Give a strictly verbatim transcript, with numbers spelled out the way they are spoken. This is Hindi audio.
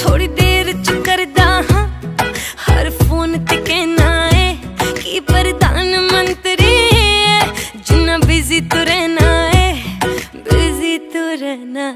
थोड़ी देर च करदा हां हर फोन ते कहना है कि प्रधानमंत्री जिन्ना बिजी तू रहना है बिजी तू रहना